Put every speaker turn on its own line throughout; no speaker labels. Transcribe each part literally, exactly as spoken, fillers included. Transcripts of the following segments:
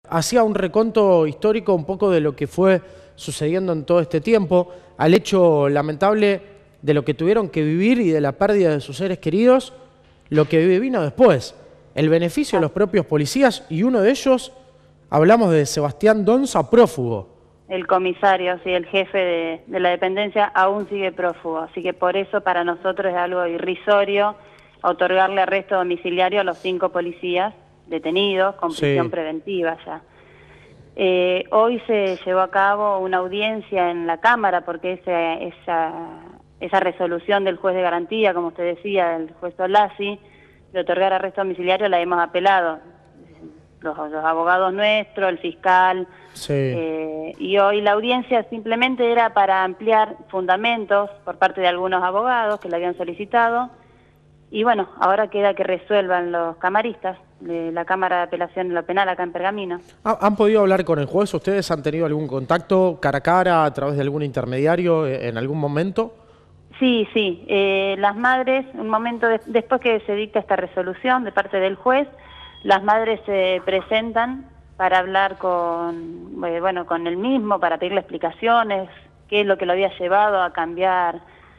Hacía un reconto histórico un poco de lo que fue sucediendo en todo este tiempo, al hecho lamentable de lo que tuvieron que vivir y de la pérdida de sus seres queridos, lo que vino después, el beneficio de los propios policías, y uno de ellos, hablamos de Sebastián Donza, prófugo.
El comisario, sí, el jefe de, de la dependencia aún sigue prófugo, así que por eso para nosotros es algo irrisorio otorgarle arresto domiciliario a los cinco policías detenidos con prisión sí. preventiva ya. Eh, hoy se llevó a cabo una audiencia en la Cámara porque ese, esa, esa resolución del juez de garantía, como usted decía, el juez Solasi, de otorgar arresto domiciliario la hemos apelado. Los, los abogados nuestros, el fiscal, sí. eh, y hoy la audiencia simplemente era para ampliar fundamentos por parte de algunos abogados que la habían solicitado, y bueno, ahora queda que resuelvan los camaristas de la Cámara de Apelación de lo Penal acá en Pergamino.
¿Han podido hablar con el juez? ¿Ustedes han tenido algún contacto cara a cara a través de algún intermediario en algún momento?
Sí, sí, eh, las madres, un momento de, después que se dicta esta resolución de parte del juez, las madres se presentan para hablar con, bueno, con él mismo, para pedirle explicaciones, qué es lo que lo había llevado a cambiar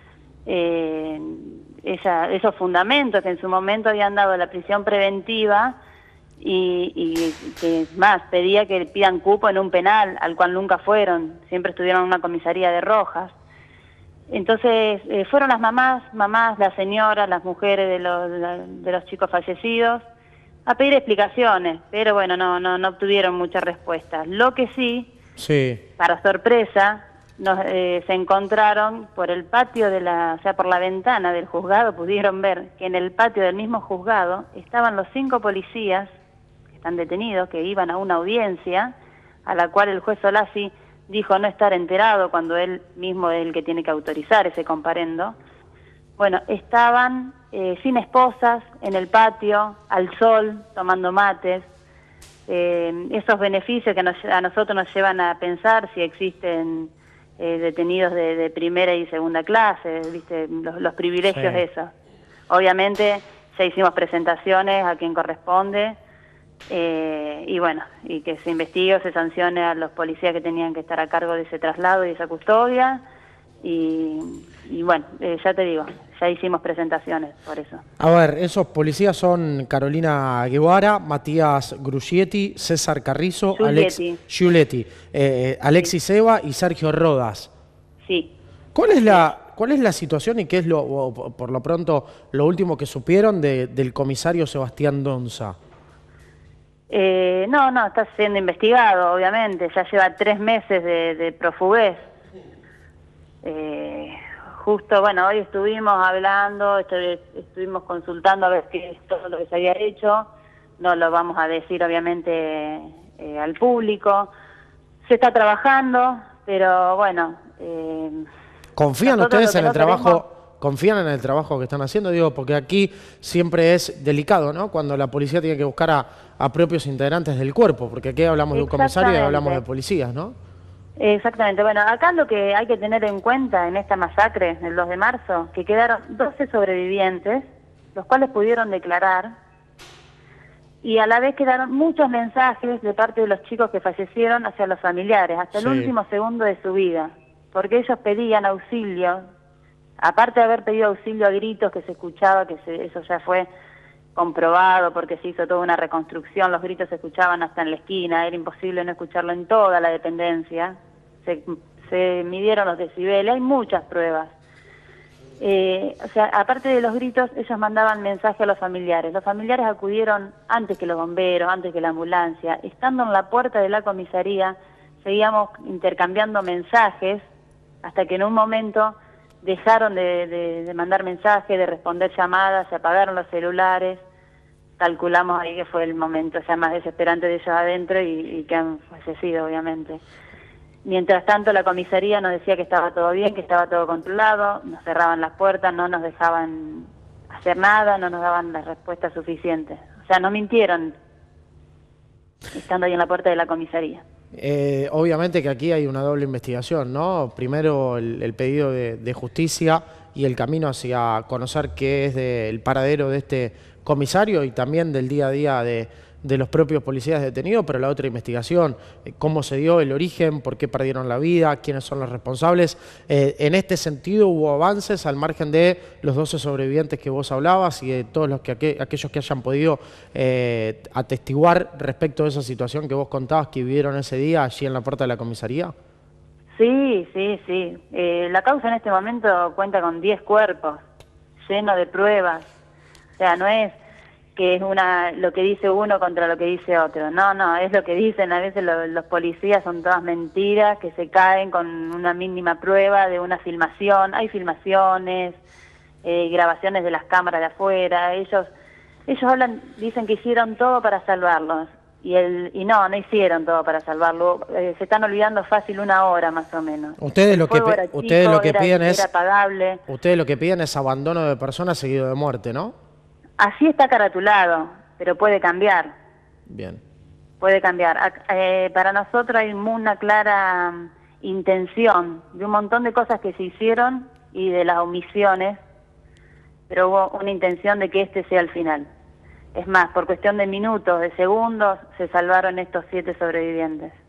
eh, esa, esos fundamentos que en su momento habían dado la prisión preventiva y, y que más, pedía que pidan cupo en un penal, al cual nunca fueron, siempre estuvieron en una comisaría de Rojas. Entonces eh, fueron las mamás, mamás, las señoras, las mujeres de los, de los chicos fallecidos, a pedir explicaciones, pero bueno, no, no, no obtuvieron muchas respuestas. Lo que sí, sí. para sorpresa, nos, eh, se encontraron por el patio de la, o sea, por la ventana del juzgado, pudieron ver que en el patio del mismo juzgado estaban los cinco policías que están detenidos, que iban a una audiencia, a la cual el juez Solasi dijo no estar enterado cuando él mismo es el que tiene que autorizar ese comparendo. Bueno, estaban eh, sin esposas, en el patio, al sol, tomando mates. Eh, esos beneficios que nos, a nosotros nos llevan a pensar si existen eh, detenidos de, de primera y segunda clase, ¿viste? Los, los privilegios sí. esos. Obviamente ya hicimos presentaciones a quien corresponde, eh, y bueno, y que se investigue o se sancione a los policías que tenían que estar a cargo de ese traslado y esa custodia. Y, y bueno, eh, ya te digo, ya hicimos presentaciones por eso.
A ver, esos policías son Carolina Guevara, Matías Grugietti, César Carrizo, Alex Giuletti, eh, Alexis sí. Eva y Sergio Rodas.
Sí.
¿Cuál es la, cuál es la situación y qué es lo, por lo pronto, lo último que supieron de, del comisario Sebastián Donza?
Eh, no, no, está siendo investigado, obviamente, ya lleva tres meses de, de profugués. Eh, justo, bueno, hoy estuvimos hablando, estuvimos consultando a ver qué es todo lo que se había hecho, no lo vamos a decir obviamente eh, al público, se está trabajando, pero bueno... Eh,
¿Confían ustedes en el trabajo, confían en el trabajo que están haciendo? Digo, porque aquí siempre es delicado, ¿no? Cuando la policía tiene que buscar a, a propios integrantes del cuerpo, porque aquí hablamos de un comisario y hablamos de policías, ¿no?
Exactamente. Bueno, acá lo que hay que tener en cuenta en esta masacre del dos de marzo, que quedaron doce sobrevivientes, los cuales pudieron declarar, y a la vez quedaron muchos mensajes de parte de los chicos que fallecieron hacia los familiares, hasta el sí. último segundo de su vida, porque ellos pedían auxilio, aparte de haber pedido auxilio a gritos que se escuchaba, que se, eso ya fue comprobado porque se hizo toda una reconstrucción, los gritos se escuchaban hasta en la esquina, era imposible no escucharlo en toda la dependencia, se, se midieron los decibeles, hay muchas pruebas. Eh, o sea, aparte de los gritos, ellos mandaban mensaje a los familiares. Los familiares acudieron antes que los bomberos, antes que la ambulancia. Estando en la puerta de la comisaría, seguíamos intercambiando mensajes hasta que en un momento dejaron de, de, de mandar mensajes, de responder llamadas, se apagaron los celulares. Calculamos ahí que fue el momento ya más desesperante de ellos adentro y, y que han fallecido, obviamente. Mientras tanto, la comisaría nos decía que estaba todo bien, que estaba todo controlado, nos cerraban las puertas, no nos dejaban hacer nada, no nos daban las respuestas suficientes. O sea, nos mintieron estando ahí en la puerta de la comisaría.
Eh, obviamente que aquí hay una doble investigación, ¿no? Primero el, el pedido de, de justicia y el camino hacia conocer qué es de, el paradero de este comisario y también del día a día de, de los propios policías detenidos, pero la otra investigación, eh, cómo se dio el origen, por qué perdieron la vida, quiénes son los responsables. Eh, en este sentido hubo avances al margen de los doce sobrevivientes que vos hablabas y de todos los que aqu aquellos que hayan podido eh, atestiguar respecto de esa situación que vos contabas que vivieron ese día allí en la puerta de la comisaría.
Sí, sí, sí. Eh, la causa en este momento cuenta con diez cuerpos, lleno de pruebas. O sea, no es que es una lo que dice uno contra lo que dice otro. No, no, es lo que dicen. A veces lo, los policías son todas mentiras que se caen con una mínima prueba de una filmación. Hay filmaciones, eh, grabaciones de las cámaras de afuera. Ellos ellos hablan, dicen que hicieron todo para salvarlos. Y, el, y no, no hicieron todo para salvarlo. Eh, se están olvidando fácil una hora más o menos.
Ustedes lo que,
chico,
ustedes lo que
era,
piden es...
Era pagable.
Ustedes lo que piden es abandono de personas seguido de muerte, ¿no?
Así está caratulado, pero puede cambiar.
Bien.
Puede cambiar. Eh, para nosotros hay una clara um, intención de un montón de cosas que se hicieron y de las omisiones, pero hubo una intención de que este sea el final. Es más, por cuestión de minutos, de segundos, se salvaron estos siete sobrevivientes.